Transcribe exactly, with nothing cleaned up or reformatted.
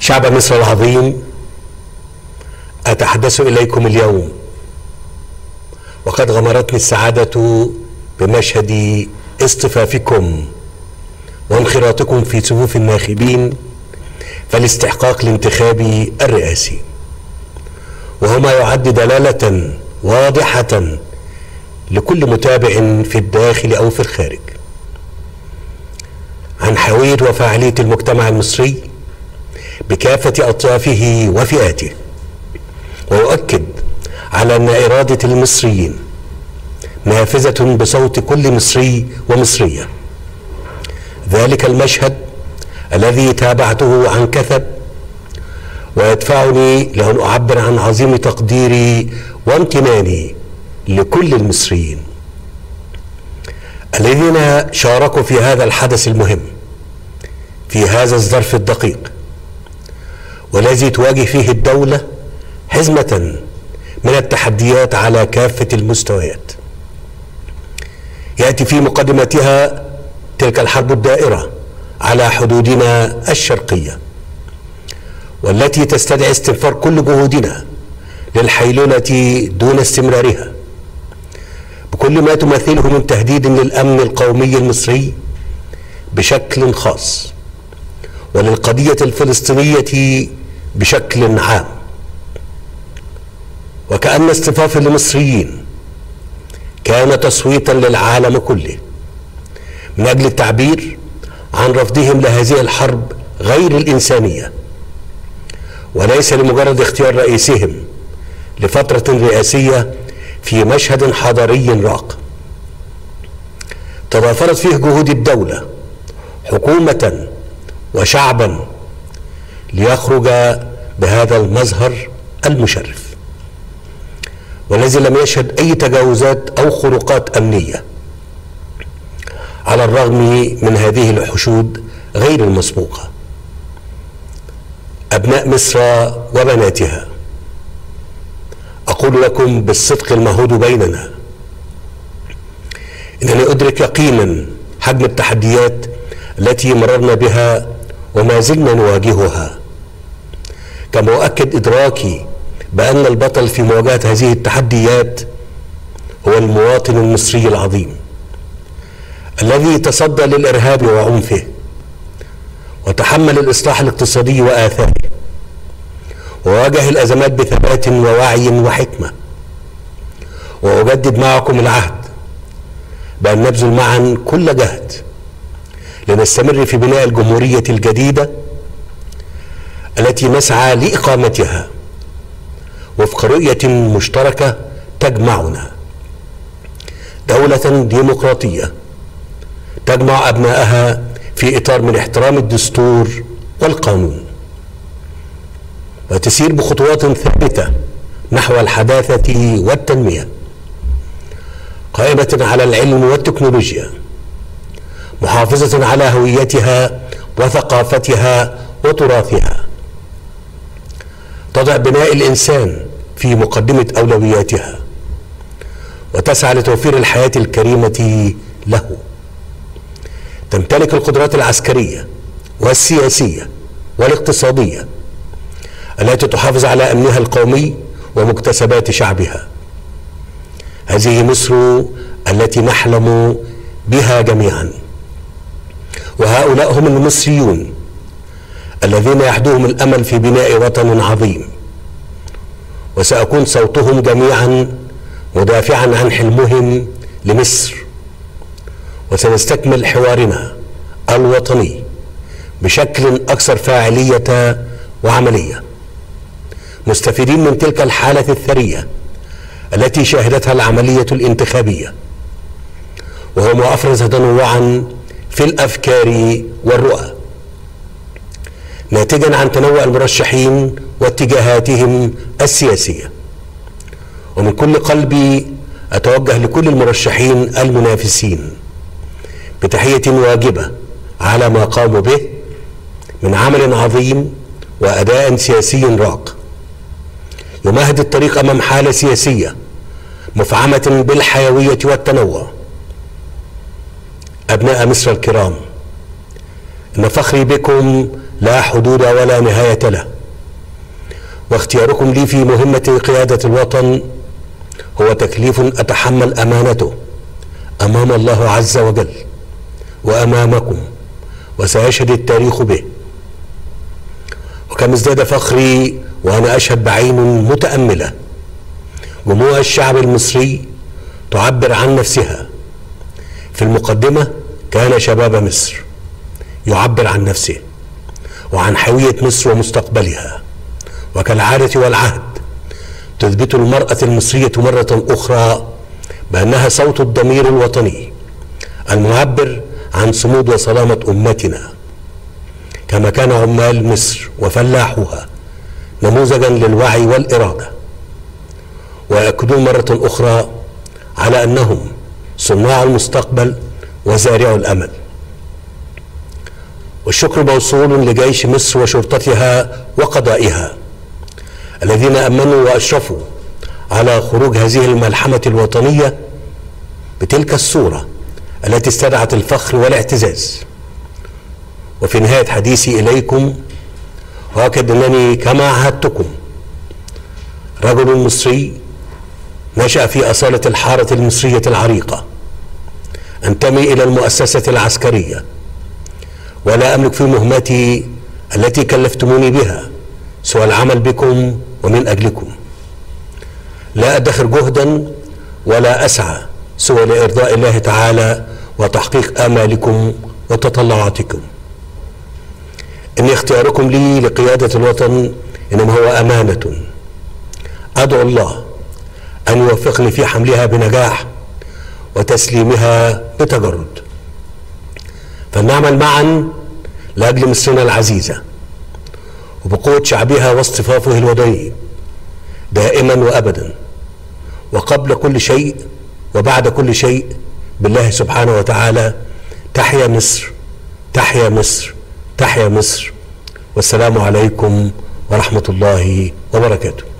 شعب مصر العظيم، أتحدث إليكم اليوم وقد غمرتني السعادة بمشهد اصطفافكم وانخراطكم في صفوف الناخبين فلاستحقاق الانتخاب الرئاسي، وهو ما يعد دلالة واضحة لكل متابع في الداخل أو في الخارج عن حيوية وفاعلية المجتمع المصري بكافة أطيافه وفئاته، ويؤكد على أن إرادة المصريين نافذة بصوت كل مصري ومصرية. ذلك المشهد الذي تابعته عن كثب ويدفعني لأن أعبر عن عظيم تقديري وامتناني لكل المصريين الذين شاركوا في هذا الحدث المهم في هذا الظرف الدقيق، والذي تواجه فيه الدولة حزمة من التحديات على كافة المستويات. يأتي في مقدمتها تلك الحرب الدائرة على حدودنا الشرقية، والتي تستدعي استنفار كل جهودنا للحيلولة دون استمرارها بكل ما تمثله من تهديد للأمن القومي المصري بشكل خاص، وللقضية الفلسطينية بشكل عام. وكأن اصطفاف المصريين كان تصويتا للعالم كله من أجل التعبير عن رفضهم لهذه الحرب غير الإنسانية، وليس لمجرد اختيار رئيسهم لفترة رئاسية في مشهد حضاري راق تضافرت فيه جهود الدولة حكومة وشعبا ليخرج بهذا المظهر المشرف، والذي لم يشهد أي تجاوزات أو خروقات أمنية على الرغم من هذه الحشود غير المسبوقة. أبناء مصر وبناتها، أقول لكم بالصدق المهود بيننا إنني أدرك يقينا حجم التحديات التي مررنا بها وما زلنا نواجهها، كما أؤكد إدراكي بأن البطل في مواجهة هذه التحديات هو المواطن المصري العظيم الذي تصدى للإرهاب وعنفه وتحمل الإصلاح الاقتصادي وآثاره وواجه الأزمات بثبات ووعي وحكمة. وأجدد معكم العهد بأن نبذل معا كل جهد لنستمر في بناء الجمهورية الجديدة التي نسعى لإقامتها وفق رؤية مشتركة تجمعنا، دولة ديمقراطية تجمع أبنائها في إطار من احترام الدستور والقانون، وتسير بخطوات ثابتة نحو الحداثة والتنمية قائمة على العلم والتكنولوجيا، محافظة على هويتها وثقافتها وتراثها، تضع بناء الإنسان في مقدمة أولوياتها وتسعى لتوفير الحياة الكريمة له، تمتلك القدرات العسكرية والسياسية والاقتصادية التي تحافظ على أمنها القومي ومكتسبات شعبها. هذه مصر التي نحلم بها جميعا، وهؤلاء هم المصريون الذين يحدوهم الأمل في بناء وطن عظيم، وسأكون صوتهم جميعا مدافعا عن حلمهم لمصر. وسنستكمل حوارنا الوطني بشكل أكثر فاعلية وعملية، مستفيدين من تلك الحالة الثرية التي شهدتها العملية الانتخابية، وهو ما أفرز تنوعا في الأفكار والرؤى ناتجا عن تنوع المرشحين واتجاهاتهم السياسية. ومن كل قلبي أتوجه لكل المرشحين المنافسين بتحية واجبة على ما قاموا به من عمل عظيم وأداء سياسي راق يمهد الطريق أمام حالة سياسية مفعمة بالحيوية والتنوع. أبناء مصر الكرام، إن فخري بكم لا حدود ولا نهاية له، واختياركم لي في مهمة قيادة الوطن هو تكليف أتحمل أمانته أمام الله عز وجل وأمامكم، وسيشهد التاريخ به. وكم ازداد فخري وأنا أشهد بعين متأملة جموع الشعب المصري تعبر عن نفسها. في المقدمة كان شباب مصر يعبر عن نفسه وعن هوية مصر ومستقبلها، وكالعادة والعهد تثبت المرأة المصرية مرة أخرى بأنها صوت الضمير الوطني المعبر عن صمود وسلامة أمتنا، كما كان عمال مصر وفلاحوها نموذجا للوعي والإرادة، ويأكدون مرة أخرى على أنهم صناع المستقبل وزارع الأمل. والشكر موصول لجيش مصر وشرطتها وقضائها الذين أمنوا وأشرفوا على خروج هذه الملحمة الوطنية بتلك الصورة التي استدعت الفخر والاعتزاز. وفي نهاية حديثي إليكم أؤكد أنني كما عهدتكم رجل مصري نشأ في أصالة الحارة المصرية العريقة، أنتمي إلى المؤسسة العسكرية، ولا أملك في مهمتي التي كلفتموني بها سوى العمل بكم ومن أجلكم. لا أدخر جهدا ولا أسعى سوى لإرضاء الله تعالى وتحقيق آمالكم وتطلعاتكم. إن اختياركم لي لقيادة الوطن إنما هو أمانة أدعو الله أن يوفقني في حملها بنجاح وتسليمها بتجرد، فلنعمل معا لأجل مصرنا العزيزة وبقوة شعبها واصطفافه الوطني دائما وأبدا، وقبل كل شيء وبعد كل شيء بالله سبحانه وتعالى. تحيا مصر، تحيا مصر، تحيا مصر، والسلام عليكم ورحمة الله وبركاته.